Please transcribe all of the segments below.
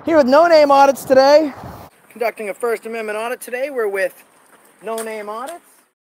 Here with No Name Audits today. Conducting a First Amendment audit today. We're with No Name Audits.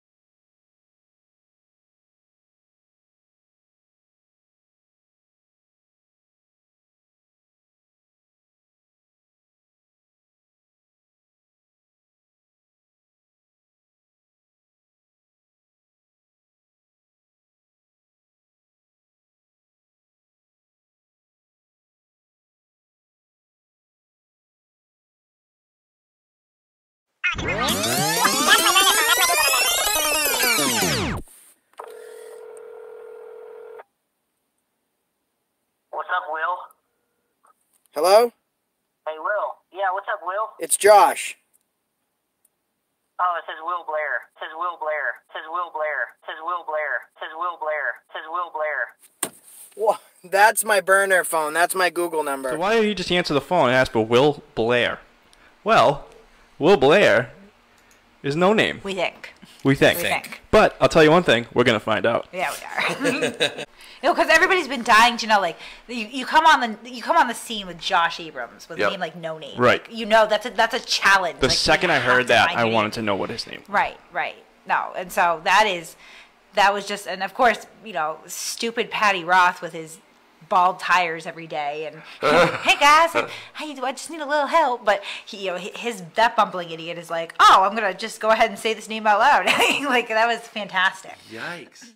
What's up, Will? Hello? Hey, Will. Yeah, what's up, Will? It's Josh. Oh, it says Will Blair. It says Will Blair. It says Will Blair. It says Will Blair. It says Will Blair. It says Will Blair. Whoa, that's my burner phone. That's my Google number. So why don't you just answer the phone and ask for Will Blair? Well, Will Blair is no name. We think. We think. But I'll tell you one thing, we're going to find out. Yeah, we are. Because everybody's been dying to know, like, you come on the scene with Josh Abrams with a name like No Name. Right. Like, that's a challenge. The like, second I heard that, I wanted to know what his name was. Right. No, and so that was just, and of course, stupid Patty Roth with his bald tires every day, and hey guys, how you do? I just need a little help. But that bumbling idiot is like, oh, I'm gonna just go ahead and say this name out loud. Like, that was fantastic. Yikes.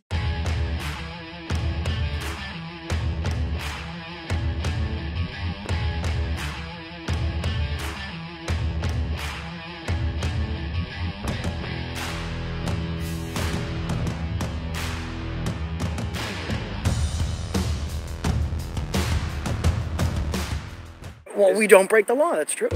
Well, we don't break the law, that's true.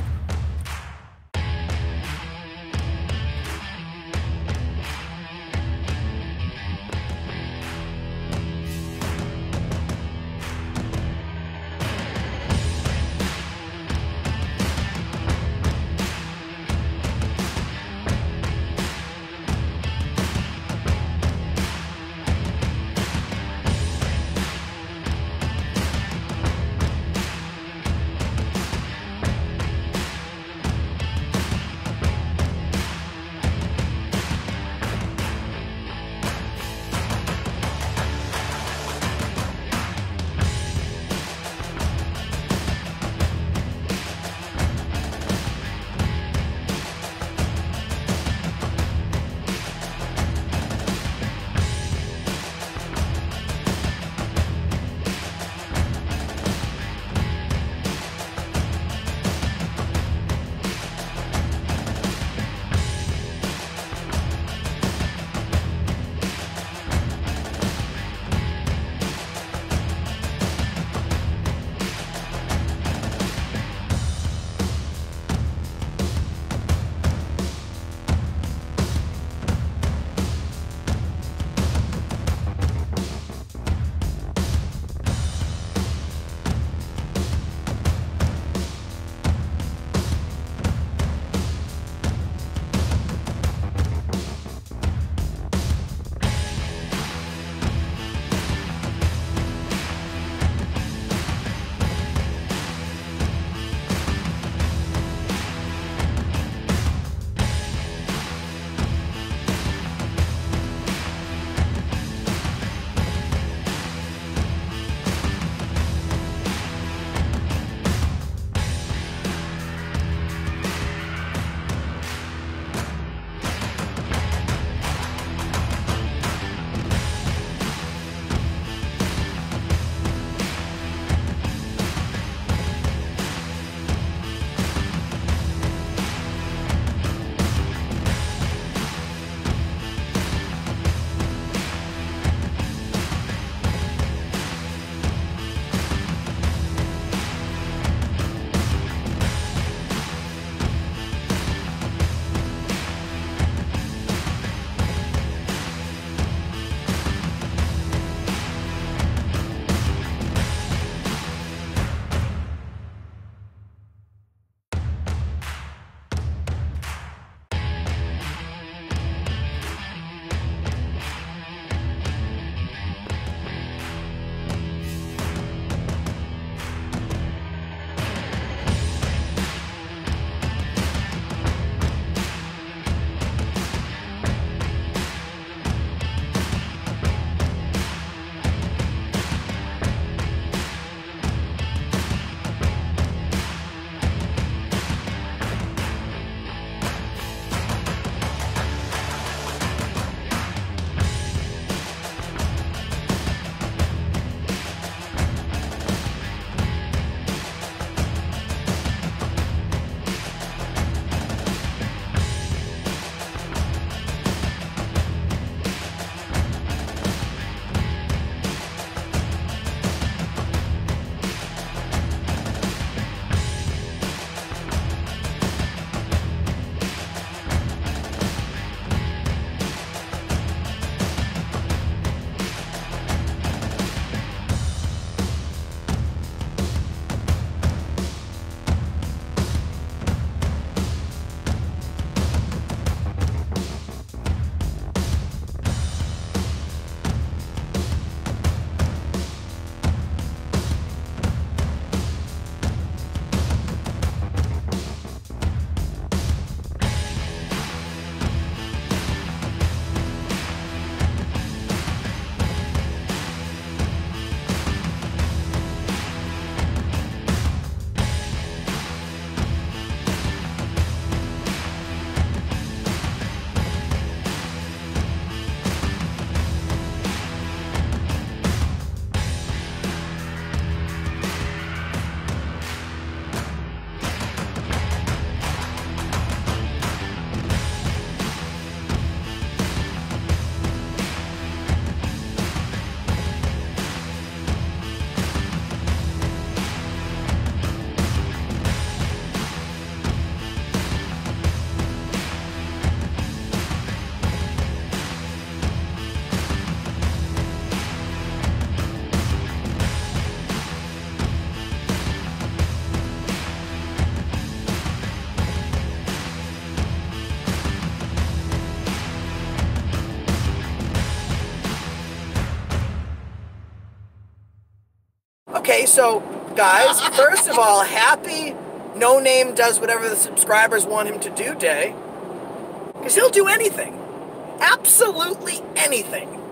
Okay, so guys, first of all, happy No Name does whatever the subscribers want him to do day. Because he'll do anything. Absolutely anything.